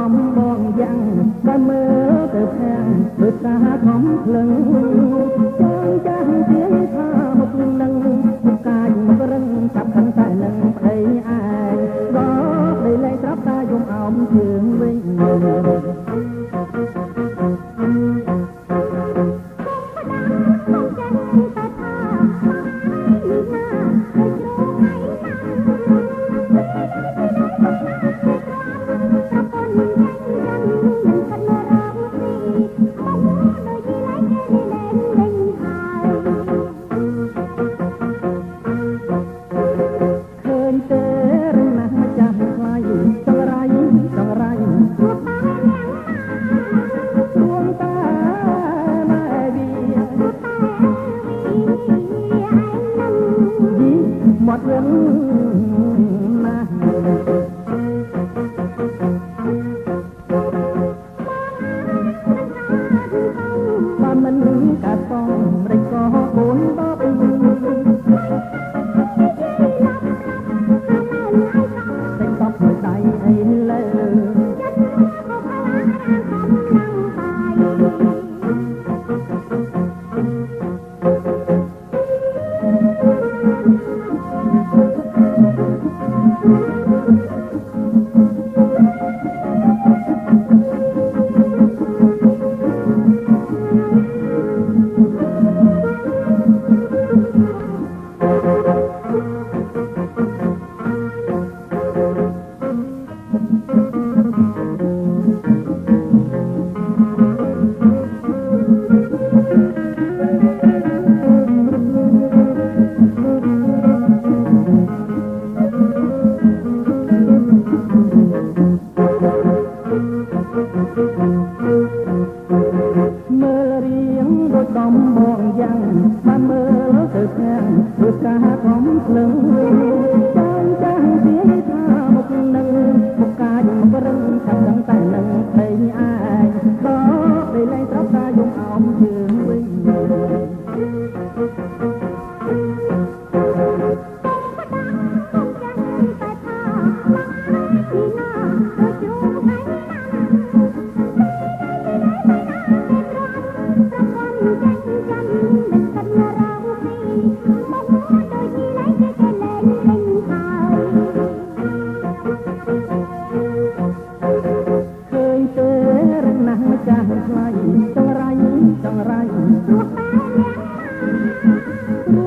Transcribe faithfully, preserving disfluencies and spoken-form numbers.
ដំបងយ៉ាងបើមើលទៅខាងធ្វើការខំភ្លឹងចង់ចាស់ជាថាមុខនឹងមុខកាយមករឹងចាប់ខិនតែនឹងប្តីឯងដល់ដីលែងត្រាប់តាយំអោមជើងវិញមាត់រឿងណាស់បើមិនកាត់ផងរេចក៏កូនបបតែតបមួយដៃអីលើមើលរៀងដូចដំបងយ៉ាងបានមើលទៅខាងធ្វើការខំភ្លឹងចាញ់ចាស់ជាថាមុខនឹងមុខកាយមករឹងចាប់ដឹងតែនឹងប្តីឯងដល់ដីលែងត្រាប់តាយំអោមជើងវិញចាស់ខ្លាញ់ចង្រៃចង្រៃរស់តែ